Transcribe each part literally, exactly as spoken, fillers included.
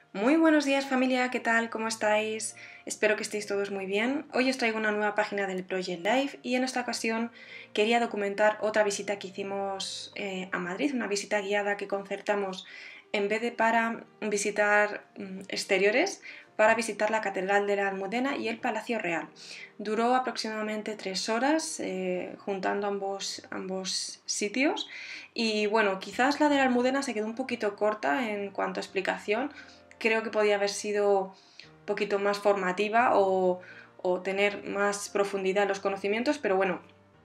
Muy buenos días familia, ¿qué tal? ¿Cómo estáis? Espero que estéis todos muy bien. Hoy os traigo una nueva página del Project Life y en esta ocasión quería documentar otra visita que hicimos eh, a Madrid, una visita guiada que concertamos en vez de para visitar mm, exteriores, para visitar la Catedral de la Almudena y el Palacio Real. Duró aproximadamente tres horas eh, juntando ambos, ambos sitios y bueno, quizás la de la Almudena se quedó un poquito corta en cuanto a explicación. Creo que podía haber sido un poquito más formativa o, o tener más profundidad en los conocimientos, pero bueno,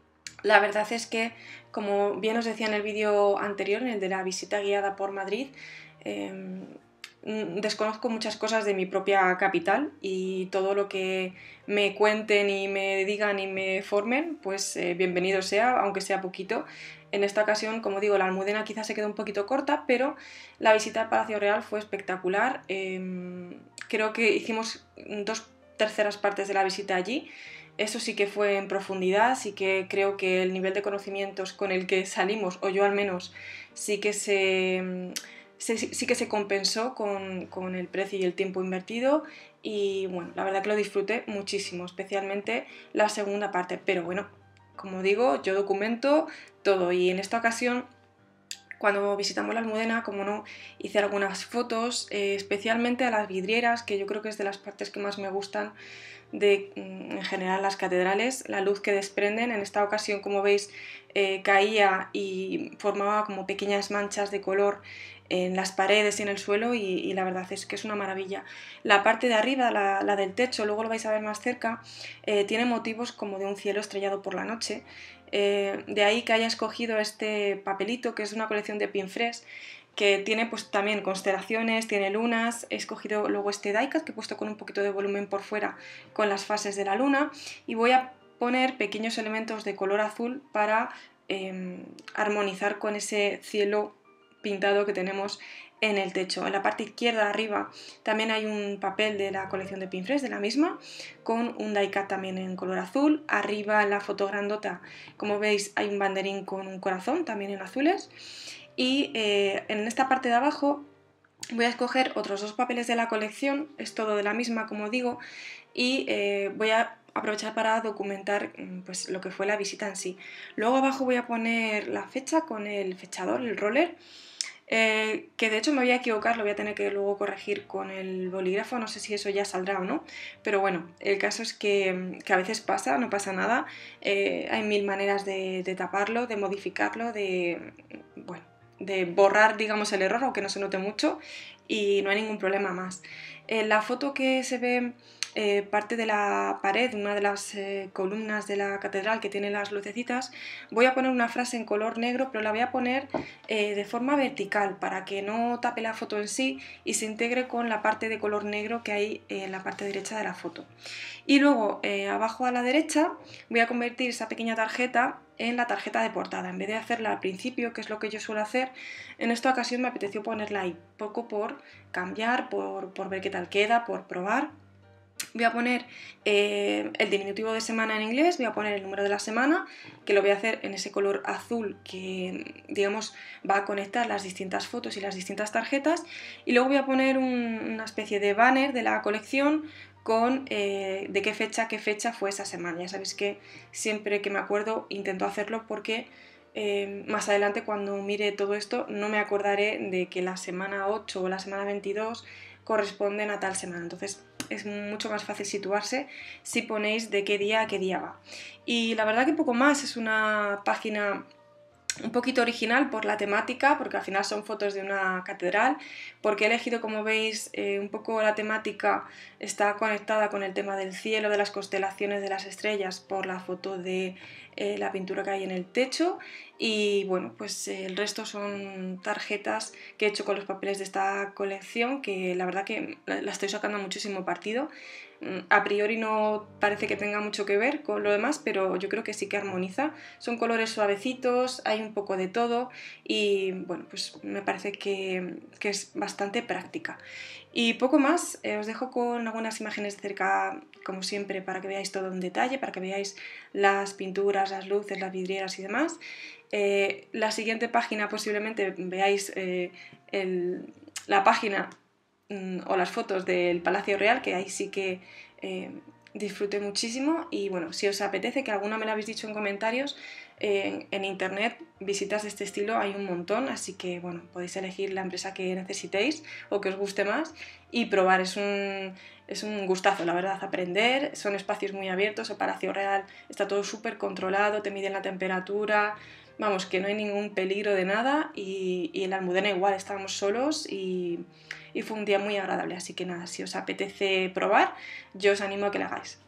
la verdad es que, como bien os decía en el vídeo anterior, en el de la visita guiada por Madrid, eh, desconozco muchas cosas de mi propia capital y todo lo que me cuenten y me digan y me formen, pues eh, bienvenido sea, aunque sea poquito. En esta ocasión, como digo, la Almudena quizás se quedó un poquito corta, pero la visita al Palacio Real fue espectacular. Eh, creo que hicimos dos terceras partes de la visita allí. Eso sí que fue en profundidad, sí que creo que el nivel de conocimientos con el que salimos, o yo al menos, sí que se, sí, sí que se compensó con, con el precio y el tiempo invertido y bueno, la verdad que lo disfruté muchísimo, especialmente la segunda parte, pero bueno, como digo, yo documento todo y en esta ocasión cuando visitamos la Almudena, como no, hice algunas fotos, eh, especialmente a las vidrieras, que yo creo que es de las partes que más me gustan de en general las catedrales, la luz que desprenden. En esta ocasión, como veis, eh, caía y formaba como pequeñas manchas de color en las paredes y en el suelo y, y la verdad es que es una maravilla. La parte de arriba, la, la del techo, luego lo vais a ver más cerca, eh, tiene motivos como de un cielo estrellado por la noche. Eh, de ahí que haya escogido este papelito, que es una colección de Pinfres, que tiene pues también constelaciones, tiene lunas. He escogido luego este die-cut que he puesto con un poquito de volumen por fuera con las fases de la luna y voy a poner pequeños elementos de color azul para eh, armonizar con ese cielo pintado que tenemos en el techo. En la parte izquierda arriba también hay un papel de la colección de Pinfres, de la misma, con un die-cut también en color azul. Arriba en la foto grandota, como veis, hay un banderín con un corazón también en azules. Y eh, en esta parte de abajo voy a escoger otros dos papeles de la colección, es todo de la misma como digo, y eh, voy a aprovechar para documentar pues, lo que fue la visita en sí. Luego abajo voy a poner la fecha con el fechador, el roller, eh, que de hecho me voy a equivocar, lo voy a tener que luego corregir con el bolígrafo, no sé si eso ya saldrá o no, pero bueno, el caso es que, que a veces pasa, no pasa nada, eh, hay mil maneras de, de taparlo, de modificarlo, de, bueno, de borrar, digamos, el error, aunque no se note mucho, y no hay ningún problema más. En la foto que se ve eh, parte de la pared, una de las eh, columnas de la catedral que tiene las lucecitas, voy a poner una frase en color negro, pero la voy a poner eh, de forma vertical para que no tape la foto en sí y se integre con la parte de color negro que hay en la parte derecha de la foto. Y luego eh, abajo a la derecha voy a convertir esa pequeña tarjeta en la tarjeta de portada. En vez de hacerla al principio, que es lo que yo suelo hacer, en esta ocasión me apeteció ponerla ahí, poco por cambiar, por, por ver qué tal queda, por probar. Voy a poner eh, el diminutivo de semana en inglés, voy a poner el número de la semana, que lo voy a hacer en ese color azul que, digamos, va a conectar las distintas fotos y las distintas tarjetas. Y luego voy a poner un, una especie de banner de la colección con eh, de qué fecha, qué fecha fue esa semana. Ya sabéis que siempre que me acuerdo intento hacerlo porque eh, más adelante cuando mire todo esto no me acordaré de que la semana ocho o la semana veintidós corresponden a tal semana. Entonces es mucho más fácil situarse si ponéis de qué día a qué día va. Y la verdad que poco más, es una página un poquito original por la temática, porque al final son fotos de una catedral, porque he elegido, como veis, eh, un poco la temática está conectada con el tema del cielo, de las constelaciones, de las estrellas, por la foto de eh, la pintura que hay en el techo, y bueno, pues eh, el resto son tarjetas que he hecho con los papeles de esta colección, que la verdad que la estoy sacando muchísimo partido. A priori no parece que tenga mucho que ver con lo demás, pero yo creo que sí que armoniza. Son colores suavecitos, hay un poco de todo y bueno, pues me parece que, que es bastante práctica. Y poco más, eh, os dejo con algunas imágenes de cerca, como siempre, para que veáis todo en detalle, para que veáis las pinturas, las luces, las vidrieras y demás. Eh, la siguiente página posiblemente veáis eh, el, la página o las fotos del Palacio Real, que ahí sí que eh, disfruté muchísimo. Y bueno, si os apetece, que alguna me lo habéis dicho en comentarios, eh, en internet visitas de este estilo hay un montón, así que bueno, podéis elegir la empresa que necesitéis o que os guste más y probar. Es un, es un gustazo, la verdad, aprender. Son espacios muy abiertos. El Palacio Real está todo súper controlado, te miden la temperatura, vamos, que no hay ningún peligro de nada. Y, y en la Almudena igual, estábamos solos y, y fue un día muy agradable. Así que nada, si os apetece probar, yo os animo a que lo hagáis.